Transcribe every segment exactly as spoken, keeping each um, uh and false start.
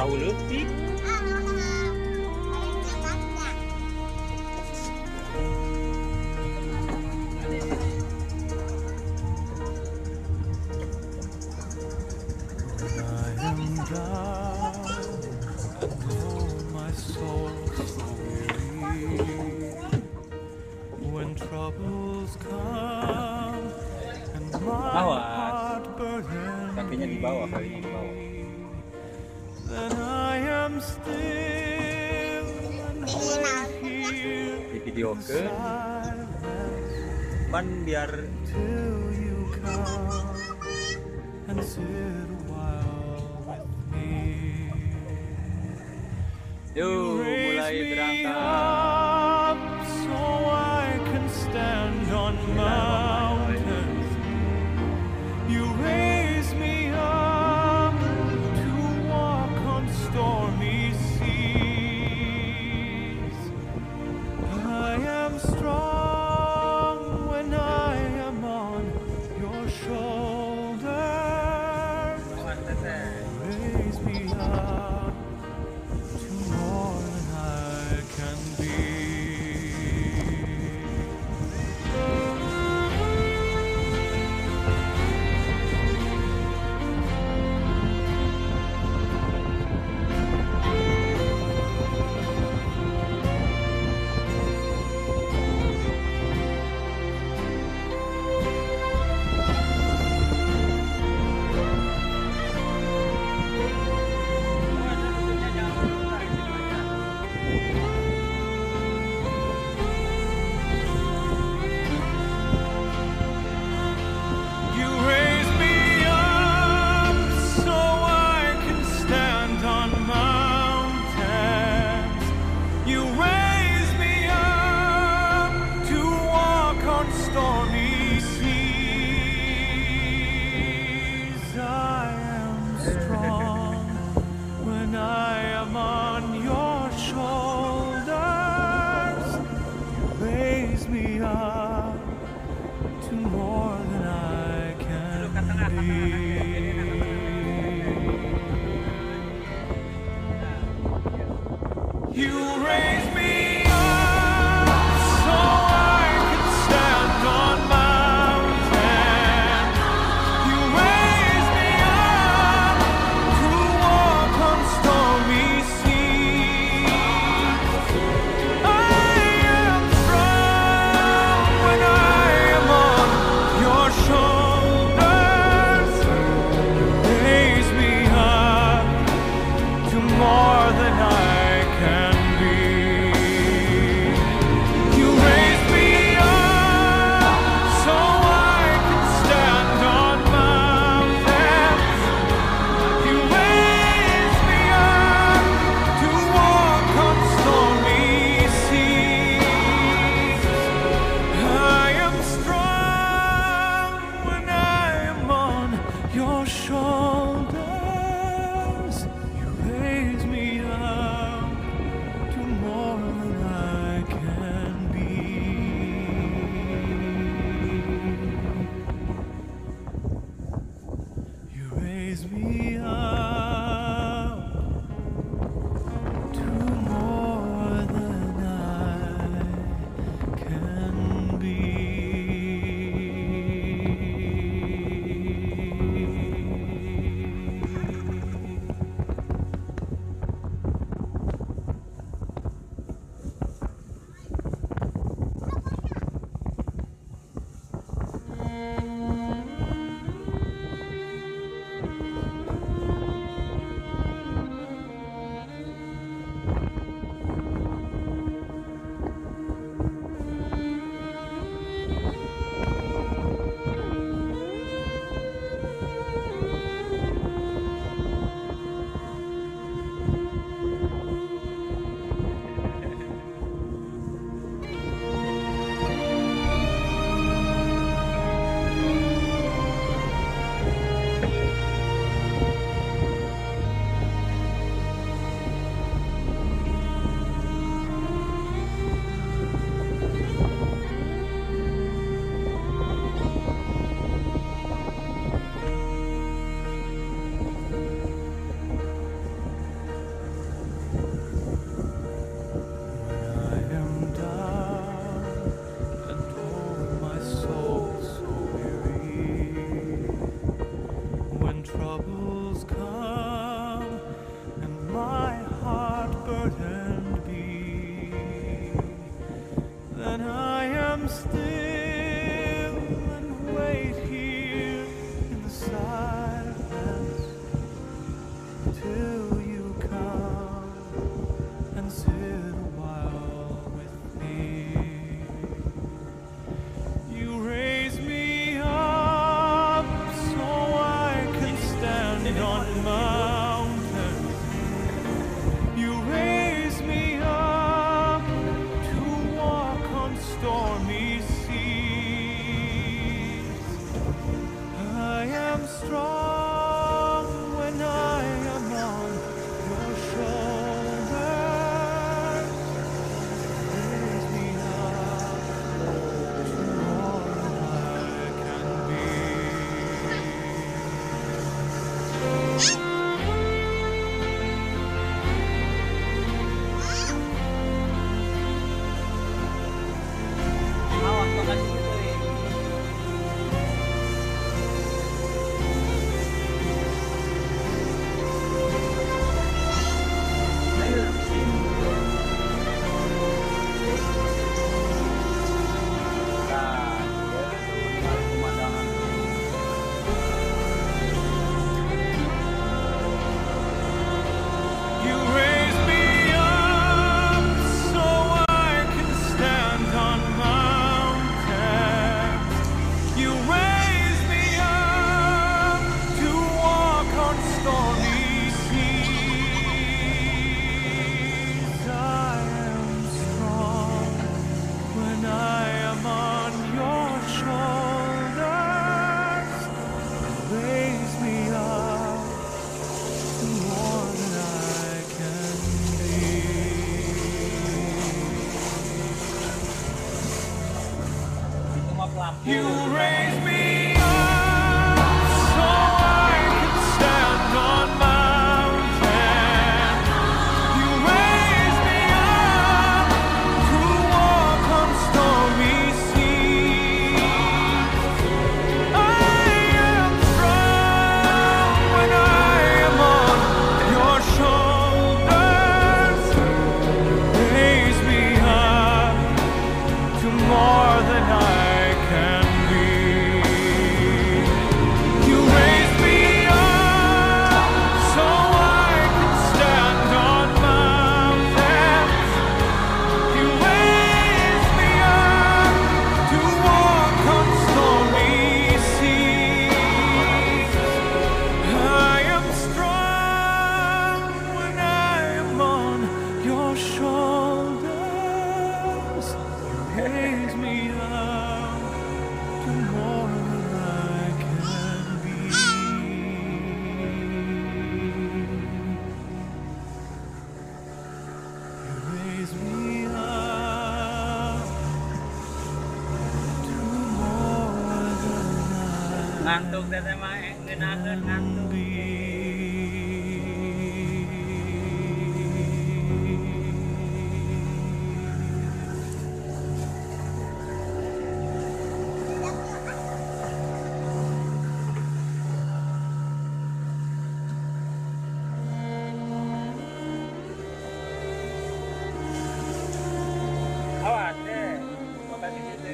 perahu leutik. Awas, kakinya di bawah, kalinya di bawah. Di video ke ban biar yuk mulai berangkat. More than I can be. still and wait here in the silence till you come and sit a while with me. You raise me up so I can stand on mountains. You raise me up to walk on stormy seas. I am strong when I am on your shoulders. Raise me up to more than I can be. Awas makan itu eh. Nah, dia tuh pemandangan. You raise me up so I can stand on mountains. You raise me up to walk on stormy seas. I am strong when I am on your shoulders. Raise me up to more than I can be. Itu mah pelampung. You raise me up so I can stand on mountains. You raise me up to walk on stormy seas. I am strong when I am on your shoulders. Raise me up to more than I can be. You raise me up so I can stand on mountains. You raise me up to walk on stormy seas. I am strong when I am on your shoulders. You raise me up to more than I can be. You raise me up to more than I Ngantuk dan emang ngenakeun ngantuk. be. Awas deh. Makan di situ.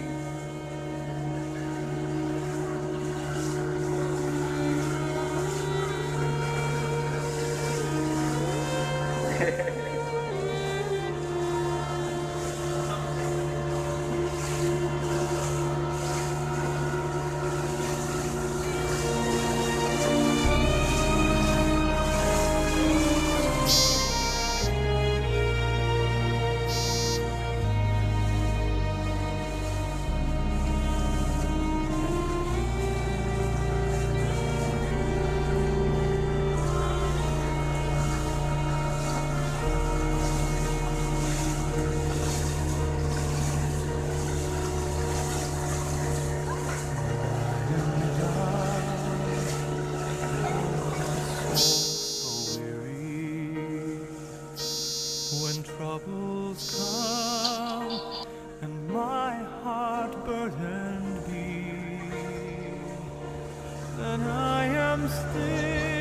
When troubles come and my heart burdened be, then I am still.